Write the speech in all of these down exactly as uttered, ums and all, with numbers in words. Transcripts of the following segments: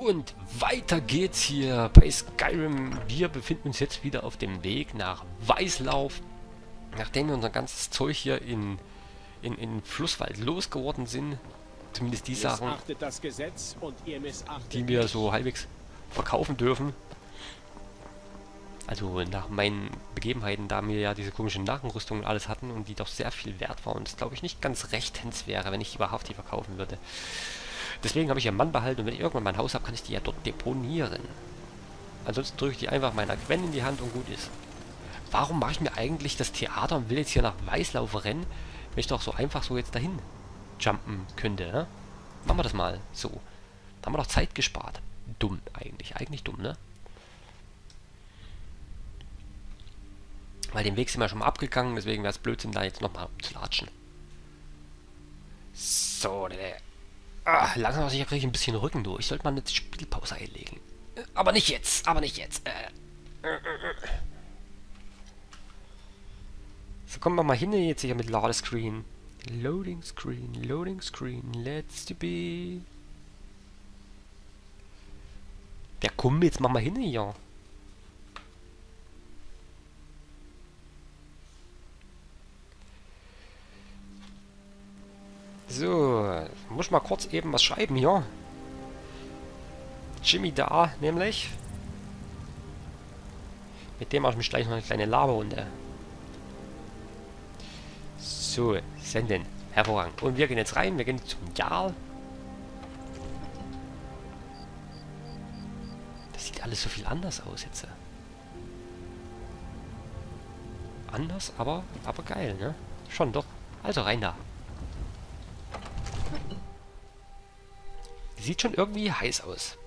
Und weiter geht's hier bei Skyrim. Wir befinden uns jetzt wieder auf dem Weg nach Weißlauf. Nachdem wir unser ganzes Zeug hier in, in, in Flusswald losgeworden sind. Zumindest die Sachen, das Gesetz und ihr die wir so halbwegs verkaufen dürfen. Also nach meinen Begebenheiten, da wir ja diese komischen Nachenrüstungen und alles hatten und die doch sehr viel wert waren. Und es glaube ich nicht ganz rechtens wäre, wenn ich die wahrhaftig verkaufen würde. Deswegen habe ich ja Mann behalten und wenn ich irgendwann mein Haus habe, kann ich die ja dort deponieren. Ansonsten drücke ich die einfach meiner Gwen in die Hand und gut ist. Warum mache ich mir eigentlich das Theater und will jetzt hier nach Weißlauf rennen, wenn ich doch so einfach so jetzt dahin jumpen könnte, ne? Machen wir das mal so. Da haben wir doch Zeit gespart. Dumm eigentlich. Eigentlich dumm, ne? Weil den Weg sind wir schon mal abgegangen, deswegen wäre es Blödsinn, da jetzt nochmal umzulatschen. So, der. Ah, langsam aber sicher kriege ich ein bisschen Rücken durch. Ich sollte mal eine Spielpause einlegen. Aber nicht jetzt, aber nicht jetzt. Äh, äh, äh. So, kommen wir mal hin jetzt hier mit Ladescreen. Loading Screen, Loading Screen, let's to be. Ja, komm, jetzt mach mal hin hier. So, muss mal kurz eben was schreiben hier. Jimmy da, nämlich. Mit dem mache ich mich gleich noch eine kleine Laberrunde. So, senden. Hervorragend. Und wir gehen jetzt rein. Wir gehen zum Jarl. Das sieht alles so viel anders aus jetzt. Anders, aber, aber geil, ne? Schon doch. Also rein da. Sieht schon irgendwie heiß aus.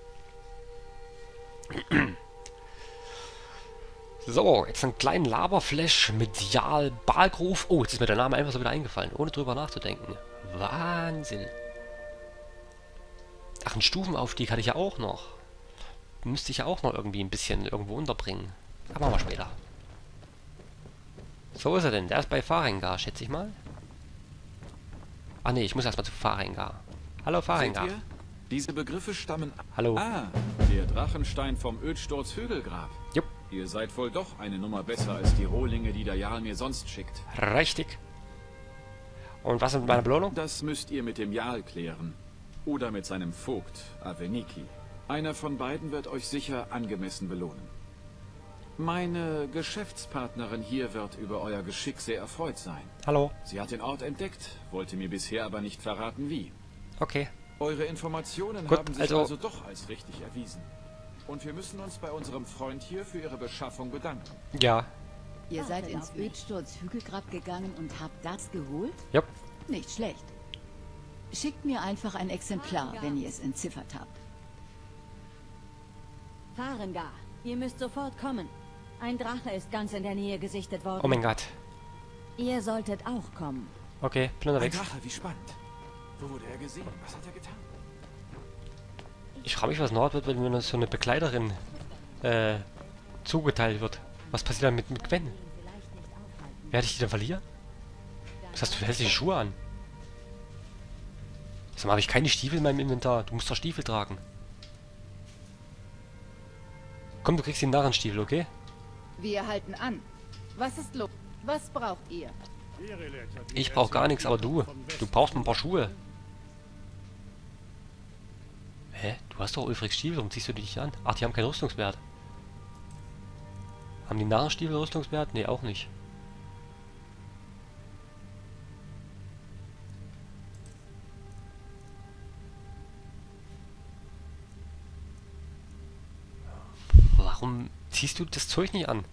So, jetzt einen kleinen Laberflash mit Jarl Balgruf. Oh, jetzt ist mir der Name einfach so wieder eingefallen, ohne drüber nachzudenken. Wahnsinn. Ach, einen Stufenaufstieg hatte ich ja auch noch. Müsste ich ja auch noch irgendwie ein bisschen irgendwo unterbringen. Aber machen wir später. So ist er denn. Der ist bei Farengar, schätze ich mal. Ach nee, ich muss erstmal zu Farengar. Hallo Farengar. Diese Begriffe stammen... Hallo. Ah, der Drachenstein vom Ödsturz Hügelgrab. Jupp. Ihr seid wohl doch eine Nummer besser als die Rohlinge, die der Jarl mir sonst schickt. Richtig. Und was ist mit meiner Belohnung? Das müsst ihr mit dem Jarl klären. Oder mit seinem Vogt, Aveniki. Einer von beiden wird euch sicher angemessen belohnen. Meine Geschäftspartnerin hier wird über euer Geschick sehr erfreut sein. Hallo. Sie hat den Ort entdeckt, wollte mir bisher aber nicht verraten, wie. Okay. Eure Informationen Gut, haben sich also, also doch als richtig erwiesen. Und wir müssen uns bei unserem Freund hier für ihre Beschaffung bedanken. Ja. Ihr seid ins Ödsturz Hügelgrab gegangen und habt das geholt? Jupp. Nicht schlecht. Schickt mir einfach ein Exemplar, wenn ihr es entziffert habt. Farengar, ihr müsst sofort kommen. Ein Drache ist ganz in der Nähe gesichtet worden. Oh mein Gott. Ihr solltet auch kommen. Okay, bin Ein unterwegs. Drache, wie spannend. Wo wurde er gesehen? Was hat er getan? Ich frage mich, was Nord wird, wenn mir so eine Begleiterin äh, zugeteilt wird. Was passiert dann mit, mit Gwen? Werde ich die dann verlieren? Was hast du für hässliche Schuhe an? Sag mal, habe ich keine Stiefel in meinem Inventar? Du musst doch Stiefel tragen. Komm, du kriegst den Narrenstiefel, okay? Wir halten an. Was ist los? Was braucht ihr? Ich brauche gar nichts, aber du. Du brauchst ein paar Schuhe. Hä? Du hast doch Ulfrics Stiefel, warum ziehst du die nicht an? Ach, die haben keinen Rüstungswert. Haben die Narrenstiefel Rüstungswert? Nee, auch nicht. Warum ziehst du das Zeug nicht an?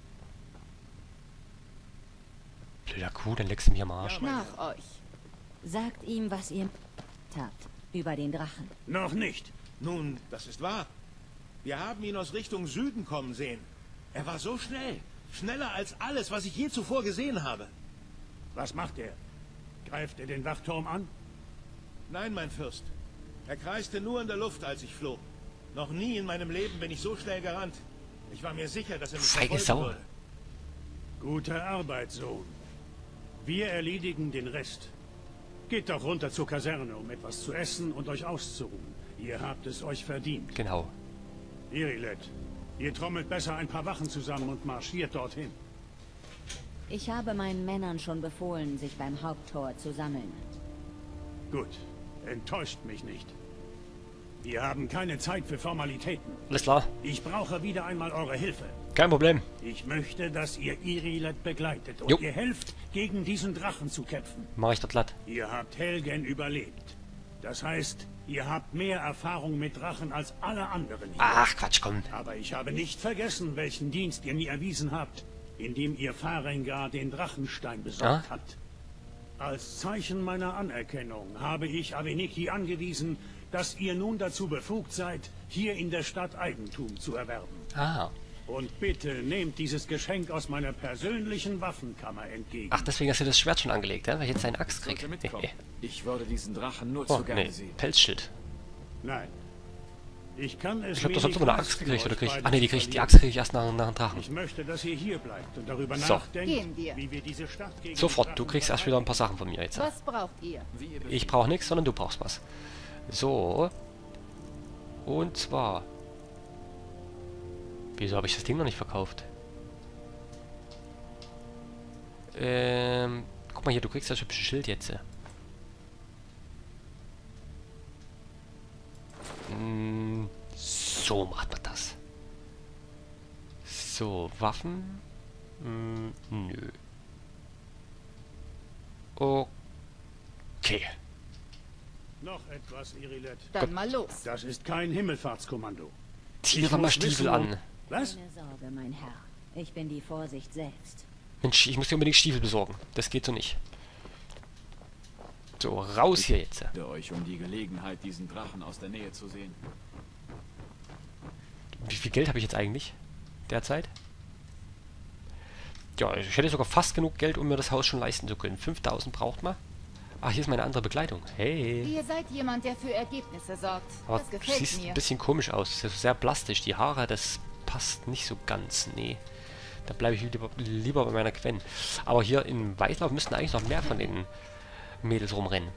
Blöder Kuh, dann leckst du mich am Arsch. Nach euch. Sagt ihm, was ihr habt über den Drachen. Noch nicht. Nun, das ist wahr. Wir haben ihn aus Richtung Süden kommen sehen. Er war so schnell. Schneller als alles, was ich je zuvor gesehen habe. Was macht er? Greift er den Wachturm an? Nein, mein Fürst. Er kreiste nur in der Luft, als ich floh. Noch nie in meinem Leben bin ich so schnell gerannt. Ich war mir sicher, dass er mich Feige verfolgen Sau. würde. Gute Arbeit, Sohn. Wir erledigen den Rest. Geht doch runter zur Kaserne, um etwas zu essen und euch auszuruhen. Ihr habt es euch verdient. Genau. Irilet, ihr trommelt besser ein paar Wachen zusammen und marschiert dorthin. Ich habe meinen Männern schon befohlen, sich beim Haupttor zu sammeln. Gut, enttäuscht mich nicht. Wir haben keine Zeit für Formalitäten. Alles klar. Ich brauche wieder einmal eure Hilfe. Kein Problem. Ich möchte, dass ihr Irilet begleitet und Jo. ihr helft, gegen diesen Drachen zu kämpfen. Mache ich das glatt. Ihr habt Helgen überlebt. Das heißt, ihr habt mehr Erfahrung mit Drachen als alle anderen hier. Ach, Quatsch, komm. Aber ich habe nicht vergessen, welchen Dienst ihr mir erwiesen habt, indem ihr Farengar den Drachenstein besorgt Ja? habt. Als Zeichen meiner Anerkennung habe ich Aveniki angewiesen, dass ihr nun dazu befugt seid, hier in der Stadt Eigentum zu erwerben. Ah. Und bitte nehmt dieses Geschenk aus meiner persönlichen Waffenkammer entgegen. Ach, deswegen hast du das Schwert schon angelegt, ja? Weil ich jetzt seine Axt krieg. Sollte mitkommen. Ich würde diesen Drachen nur Oh, zu gerne nee. sehen. Pelzschild. Nein. Ich kann es Ich glaube, mir das hat nicht immer eine Axt leisten, gekriegt, oder euch krieg ich... beide Ach nee, die, zu krieg ich, die verlieren. Axt krieg ich erst nach, nach dem Drachen. Ich möchte, dass ihr hier bleibt und darüber So. nachdenkt, Gehen wir. wie wir diese Stadt gegen Sofort, die du Drachen kriegst erst wieder ein paar Sachen von mir jetzt. Was braucht ihr? Ich brauche nichts, sondern du brauchst was. So. Und zwar... Wieso habe ich das Ding noch nicht verkauft? Ähm... Guck mal hier, du kriegst das hübsche Schild jetzt. Hm, so macht man das. So, Waffen? Hm, nö. Okay. Noch etwas, Irilet. Dann mal los. Das ist kein Himmelfahrtskommando. Zieh Ich dir mal muss Stiefel wissen, an. Was? Keine Sorge, mein Herr. Ich bin die Vorsicht selbst. Mensch, ich muss dir unbedingt Stiefel besorgen. Das geht so nicht. So, raus hier jetzt. Ich bitte euch um die Gelegenheit, diesen Drachen aus der Nähe zu sehen. Wie viel Geld habe ich jetzt eigentlich? Derzeit? Ja, ich hätte sogar fast genug Geld, um mir das Haus schon leisten zu können. fünftausend braucht man. Ach, hier ist meine andere Bekleidung. Hey. Ihr seid jemand, der für Ergebnisse sorgt. Aber Das du gefällt siehst mir. ein bisschen komisch aus. Das ist sehr plastisch. Die Haare, das passt nicht so ganz. Nee. Da bleibe ich lieber, lieber bei meiner Quen. Aber hier in Weißlauf müssten eigentlich noch mehr von den Mädels rumrennen.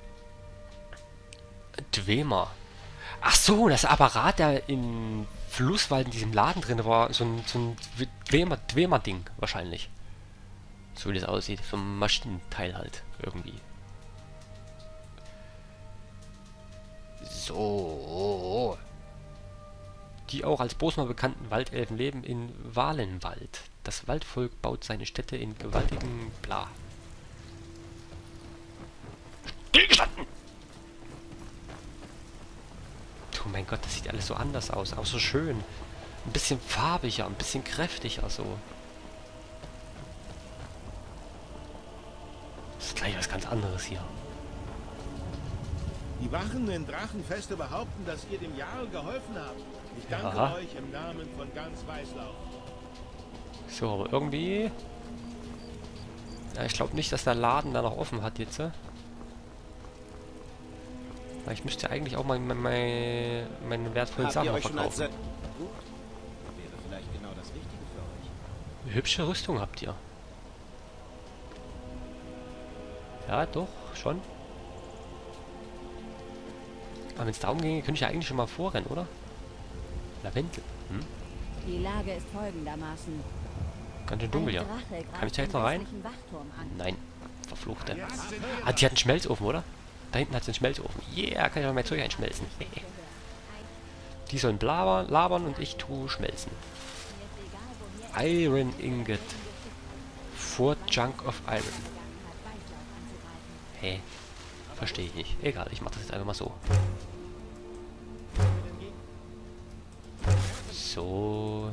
Dwemer. Ach so, das Apparat, der in Flusswald in diesem Laden drin war, so ein, so ein Dwemer, Dwemer-Ding wahrscheinlich. So wie das aussieht. So ein Maschinenteil halt. Irgendwie. So. Die auch als Bosmer bekannten Waldelfen leben in Walenwald. Das Waldvolk baut seine Städte in gewaltigen Bla. Stillgestanden! Oh mein Gott, das sieht alles so anders aus. Auch so schön. Ein bisschen farbiger, ein bisschen kräftiger so. Das ist gleich was ganz anderes hier. Die Wachen in Drachenfeste behaupten, dass ihr dem Jarl geholfen habt. Ich danke Ja. euch im Namen von ganz Weißlauf. So, aber irgendwie... Ja, ich glaube nicht, dass der Laden da noch offen hat jetzt. Äh? Weil ich müsste eigentlich auch mal meine, meine, meine wertvollen Sachen noch verkaufen. Gut. Wäre vielleicht genau das Richtige für euch. Hübsche Rüstung habt ihr. Ja, doch, schon. Aber wenn es darum ginge, könnte ich ja eigentlich schon mal vorrennen, oder? Lavendel. Hm? Die Lage ist folgendermaßen. Ganz schön dunkel, ja. Ein Drache Kann ich greift da jetzt den noch rein? westlichen Wachturm an. Nein. Verfluchte. Ah, die hat einen Schmelzofen, oder? Da hinten hat sie einen Schmelzofen. Yeah, kann ich noch mein Zeug einschmelzen. Die sollen labern, labern und ich tue schmelzen. Iron Ingot. Four Junk of Iron. Hä? Hey, verstehe ich nicht. Egal, ich mache das jetzt einfach mal so. So.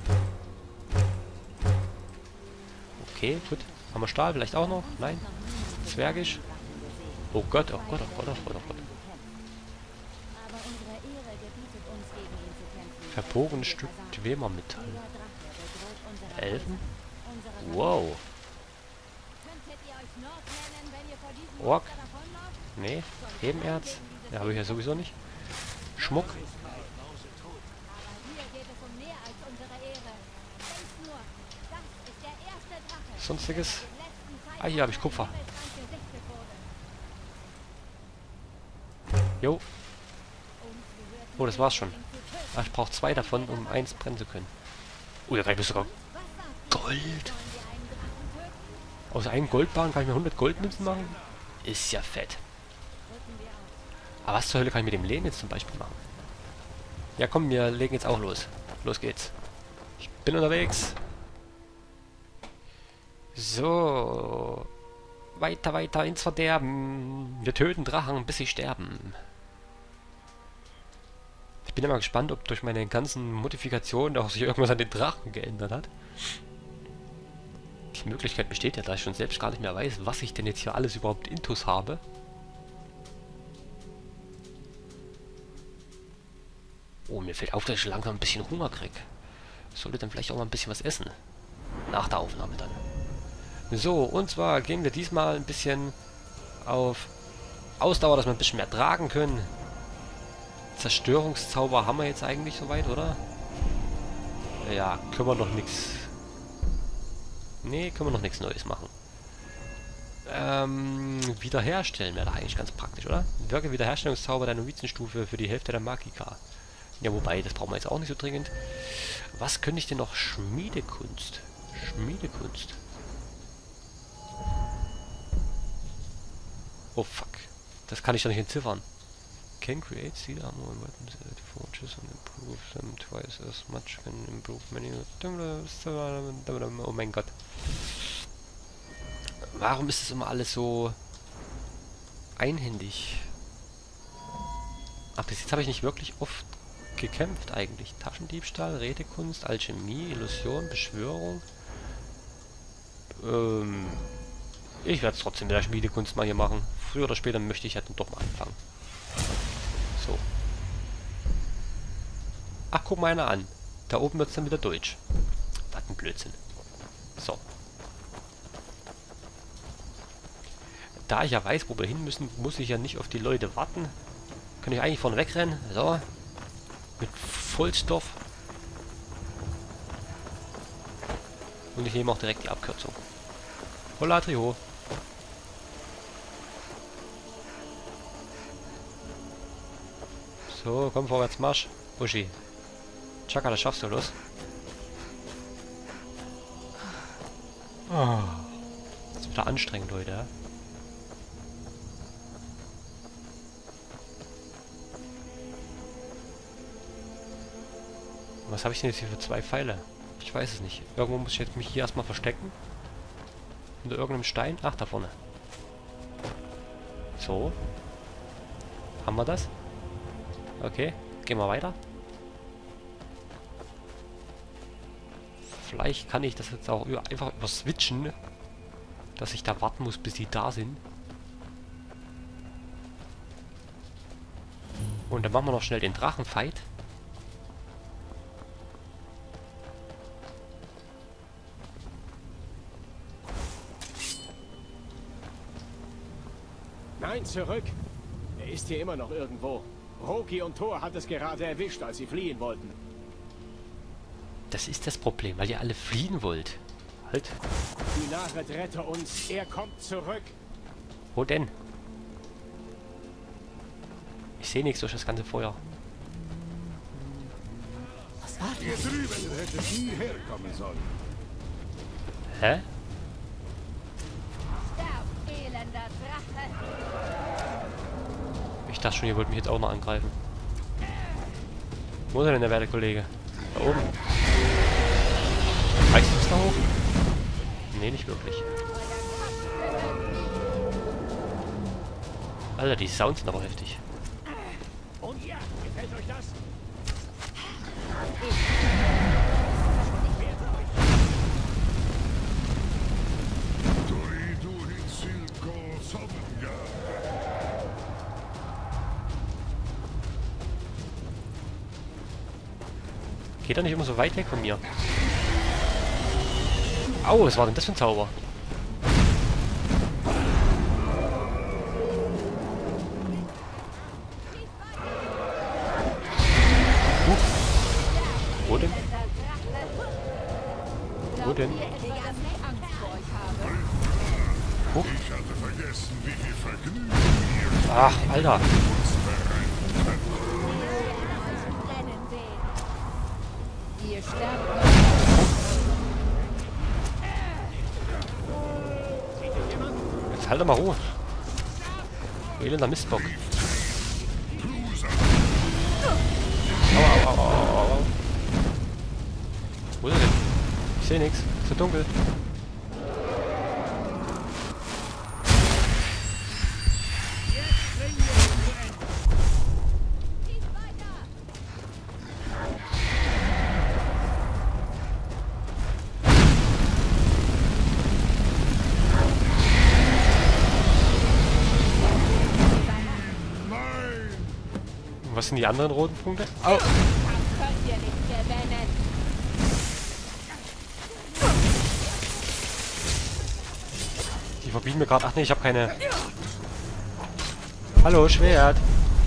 Okay, gut. Haben wir Stahl vielleicht auch noch? Nein? Zwergisch? Oh Gott, oh Gott, oh Gott, oh Gott, oh Gott. Aber unsere Ehre gebietet uns, gegen ihn zu kämpfen. Verbogenes Stück Dwemermetall. Dieser Drache bedroht unsere Elfen? unsere Wow. Könntet ihr euch Nord nennen, wenn ihr vor diesem Ork? Monster davonlauft? Nee. Ebenerz? Ja, habe ich ja sowieso nicht. Schmuck? Aber hier geht es um mehr als unsere Ehre. Denkt nur, das ist der erste Drache, Sonstiges? der in letzten Zeit Ah, hier habe ich Kupfer. Himmelsreich gesichtet wurde. Jo. Uns gehört Oh, das war's schon. Ach, ich brauche zwei davon, um eins brennen zu können. Oh, da kann ich mir sogar Gold. Aus einem Goldbarren kann ich mir hundert Goldmünzen machen? Ist ja fett. Aber was zur Hölle kann ich mit dem Lehm jetzt zum Beispiel machen? Ja komm, wir legen jetzt auch los. Los geht's. Ich bin unterwegs. So. Weiter, weiter ins Verderben. Wir töten Drachen, bis sie sterben. Ich bin immer gespannt, ob durch meine ganzen Modifikationen auch sich irgendwas an den Drachen geändert hat. Die Möglichkeit besteht ja, da ich schon selbst gar nicht mehr weiß, was ich denn jetzt hier alles überhaupt intus habe. Oh, mir fällt auf, dass ich langsam ein bisschen Hunger kriege. Ich sollte dann vielleicht auch mal ein bisschen was essen. Nach der Aufnahme dann. So, und zwar gehen wir diesmal ein bisschen auf Ausdauer, dass wir ein bisschen mehr tragen können. Zerstörungszauber haben wir jetzt eigentlich soweit, oder? Ja, können wir noch nichts. Nee, können wir noch nichts Neues machen. Ähm, wiederherstellen wäre da eigentlich ganz praktisch, oder? Wirke Wiederherstellungszauber der Novizenstufe für die Hälfte der Magika. Ja, wobei, das brauchen wir jetzt auch nicht so dringend. Was könnte ich denn noch? Schmiedekunst. Schmiedekunst. Oh, fuck. Das kann ich doch nicht entziffern. Can create steel armor and weapons at forges and improve them twice as much can improve many... Oh mein Gott. Warum ist das immer alles so einhändig? Ach, bis jetzt habe ich nicht wirklich oft gekämpft eigentlich. Taschendiebstahl, Rätekunst, Alchemie, Illusion, Beschwörung. Ähm, ich werde es trotzdem mit der Schmiedekunst mal hier machen. Früher oder später möchte ich ja dann doch mal anfangen. So. Ach, guck mal einer an. Da oben wird es dann wieder deutsch. Was ein Blödsinn. So. Da ich ja weiß, wo wir hin müssen, muss ich ja nicht auf die Leute warten. Kann ich eigentlich vorne wegrennen. So. Mit Vollstoff. Und ich nehme auch direkt die Abkürzung. Holla Trio. So, komm vorwärts, Marsch. Uschi. Chaka, das schaffst du, los. Oh. Das ist wieder anstrengend, Leute, ja? Was habe ich denn jetzt hier für zwei Pfeile? Ich weiß es nicht. Irgendwo muss ich jetzt mich hier erstmal verstecken. Unter irgendeinem Stein. Ach, da vorne. So. Haben wir das? Okay. Gehen wir weiter. Vielleicht kann ich das jetzt auch über, einfach überswitchen. Dass ich da warten muss, bis die da sind. Und dann machen wir noch schnell den Drachenfight. Nein, zurück. Er ist hier immer noch irgendwo. Roki und Thor hat es gerade erwischt, als sie fliehen wollten. Das ist das Problem, weil ihr alle fliehen wollt. Halt. Die Nachricht rette uns. Er kommt zurück. Wo denn? Ich sehe nichts durch das ganze Feuer. Was war Hier drüben hätte nie herkommen sollen. Hä? Sterb, elender Drache! Ich dachte schon, ihr wollt mich jetzt auch noch angreifen. Wo ist er denn, der werte Kollege? Da oben. Reißt du es da hoch? Nee, nicht wirklich. Alter, die Sounds sind aber heftig. Und ja, gefällt euch das? Geht er nicht immer so weit weg von mir? Au, was war denn das für ein Zauber? Uh. Wo denn? Wo denn? Oh. Ich hatte vergessen, wie viel Vergnügen Ach, Alter. Jetzt halt doch mal Ruhe. Elender Mistbock. Au, au, au, au, au. Wo ist er denn? Ich sehe nichts. Ist so dunkel. Was sind die anderen roten Punkte? Au! Die verbieten mir gerade. Ach nee, ich habe keine. Hallo, Schwert.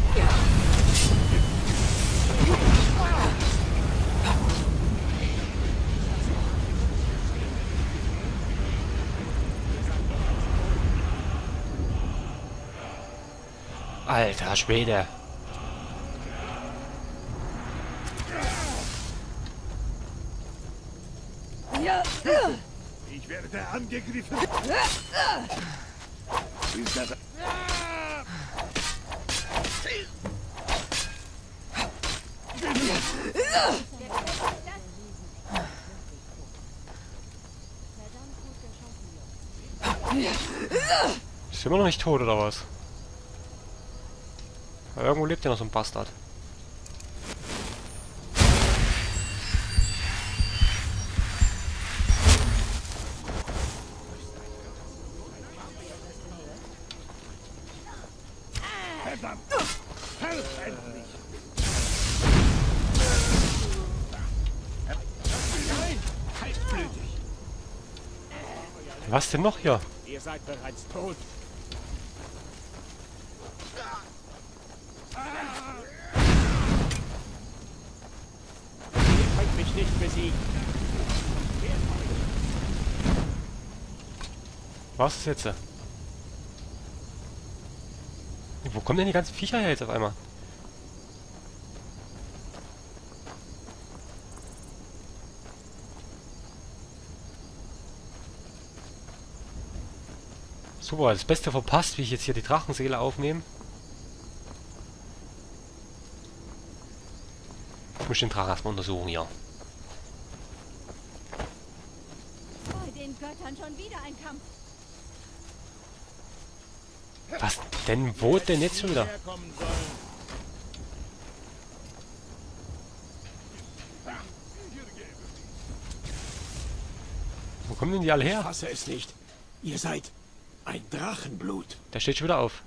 Alter Schwede. Ich werde angegriffen. Ist das... Ist immer noch nicht tot, oder was? Aber irgendwo lebt ja noch so ein Bastard. Verdammt! Helf endlich! Nein! Kaltblütig! Was denn noch hier? Ihr seid bereits tot. Ihr könnt mich nicht besiegen. Was ist jetzt? Wo kommen denn die ganzen Viecher her jetzt auf einmal? Super, das Beste verpasst, wie ich jetzt hier die Drachenseele aufnehme. Ich muss den Drachen erstmal untersuchen hier. Bei den Göttern schon wieder ein Kampf. Was denn? Wo denn jetzt schon wieder? Herkommen sollen. Wo kommen denn die alle Ich her? fasse es nicht. Ihr seid ein Drachenblut. Der steht schon wieder auf.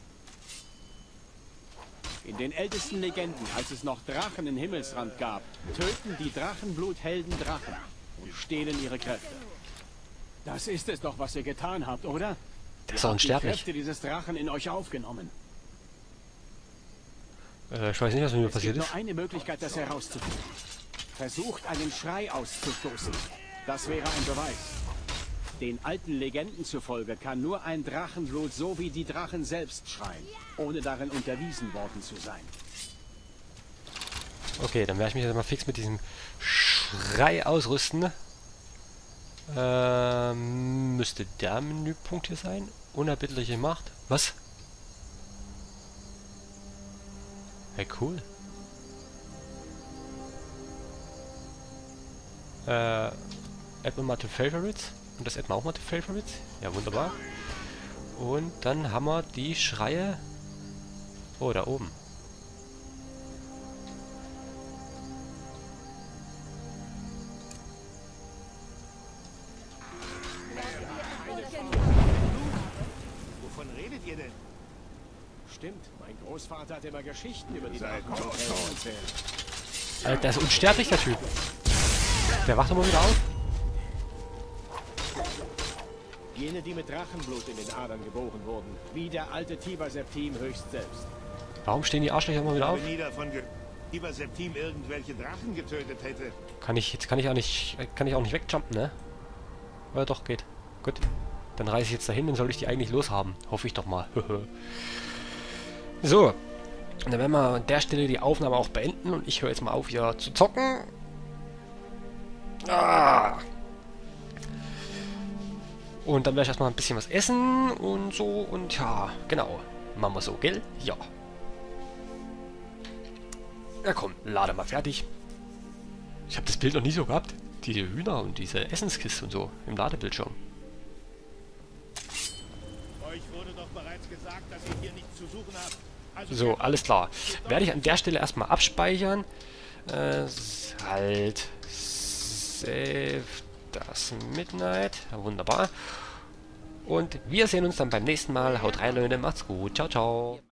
In den ältesten Legenden, als es noch Drachen im Himmelsrand gab, töten die Drachenbluthelden Drachen und stehlen ihre Kräfte. Das ist es doch, was ihr getan habt, oder? Der ist Ihr auch habt die unsterblich. Kräfte dieses Drachen in euch aufgenommen. Äh, ich weiß nicht, was mit mir Es passiert gibt ist. nur eine Möglichkeit, das herauszufinden. Versucht, einen Schrei auszustoßen. Das wäre ein Beweis. Den alten Legenden zufolge kann nur ein Drachenblut so wie die Drachen selbst schreien, ohne darin unterwiesen worden zu sein. Okay, dann werde ich mich jetzt mal fix mit diesem Schrei ausrüsten. Ähm, müsste der Menüpunkt hier sein? Unerbittliche Macht. Was? Hey, cool. Äh, add wir mal to Favorites. Und das adden wir auch mal to Favorites. Ja, wunderbar. Und dann haben wir die Schreie. Oh, da oben. Wovon redet ihr denn? Stimmt, mein Großvater hat immer Geschichten über die Seid Drachenhelden tot. erzählt. Alter, der ist unsterblich, der Typ. Der wacht immer wieder auf. Jene, die mit Drachenblut in den Adern geboren wurden, wie der alte Tiber Septim höchst selbst. Warum stehen die Arschlöcher immer wieder Ich auf? habe nie davon gehört, dass Tiber Septim irgendwelche Drachen getötet hätte. Kann ich, jetzt kann ich auch nicht, kann ich auch nicht wegjumpen, ne? Ja, doch, geht. Gut. Dann reise ich jetzt dahin, dann soll ich die eigentlich loshaben. Hoffe ich doch mal. So. Und dann werden wir an der Stelle die Aufnahme auch beenden und ich höre jetzt mal auf, hier zu zocken. Ah. Und dann werde ich erstmal ein bisschen was essen und so. Und ja, genau. Machen wir so, gell? Ja. Ja komm, lade mal fertig. Ich habe das Bild noch nie so gehabt. Diese Hühner und diese Essenskiste und so im Ladebildschirm. Euch wurde doch bereits gesagt, dass ihr hier nichts zu suchen habt. Also So, alles klar. Werde ich an der Stelle erstmal abspeichern. Äh, halt. Save das Midnight. Ja, wunderbar. Und wir sehen uns dann beim nächsten Mal. Haut rein, Leute. Macht's gut. Ciao, ciao.